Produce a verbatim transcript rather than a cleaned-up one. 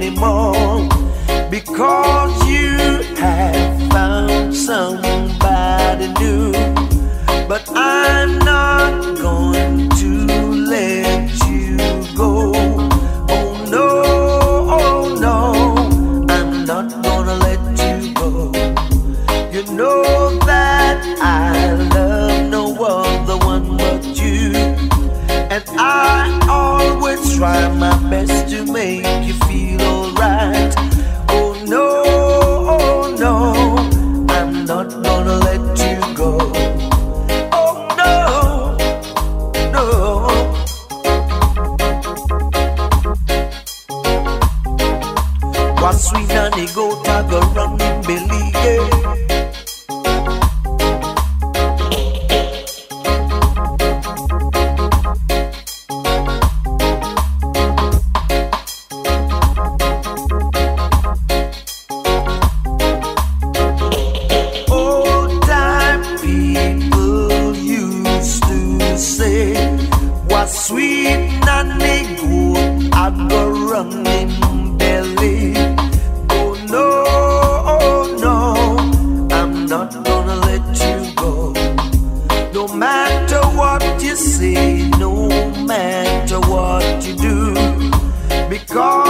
anymore, because you have found somebody new. But I'm not going to let you go. Oh no, oh no, I'm not gonna let you go. You know that I love no other one but you, and I always try my best to make you feel alright. Oh no, oh no, I'm not gonna let you go. Oh no, no. What sweet nanny go tag a running belly, yeah. Sweet nanny go, I go running belly. Oh no, oh no, I'm not gonna let you go. No matter what you say, no matter what you do, because